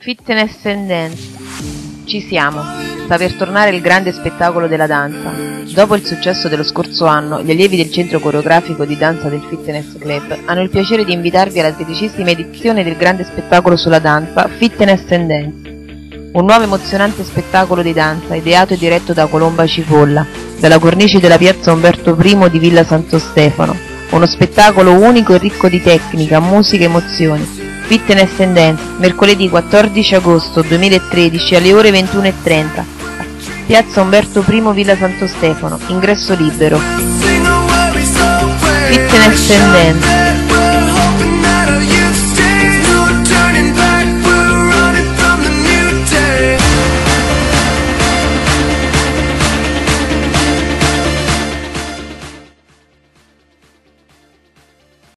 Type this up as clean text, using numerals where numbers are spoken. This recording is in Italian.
Fitness and Dance. Ci siamo. Sta per tornare il grande spettacolo della danza. Dopo il successo dello scorso anno, gli allievi del centro coreografico di danza del Fitness Club hanno il piacere di invitarvi alla 13ª edizione del grande spettacolo sulla danza Fitness and Dance. Un nuovo emozionante spettacolo di danza ideato e diretto da Colomba Cipolla, dalla cornice della piazza Umberto I di Villa Santo Stefano. Uno spettacolo unico e ricco di tecnica, musica e emozioni. Fitness and Dance, mercoledì 14 agosto 2013 alle ore 21:30, piazza Umberto I, Villa Santo Stefano, ingresso libero. Fitness and Dance.